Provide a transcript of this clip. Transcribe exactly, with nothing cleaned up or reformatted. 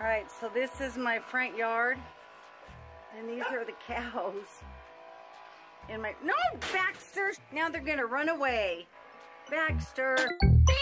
Alright, so this is my front yard. And these are the cows. In my... No, Baxter! Now they're gonna run away. Baxter!